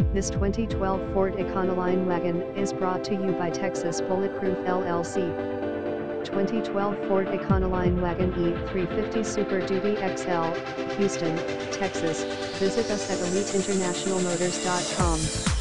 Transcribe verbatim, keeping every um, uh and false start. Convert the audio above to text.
This twenty twelve Ford Econoline Wagon is brought to you by Texas Bulletproof L L C. twenty twelve Ford Econoline Wagon E three fifty Super Duty X L, Houston, Texas. Visit us at elite international motors dot com.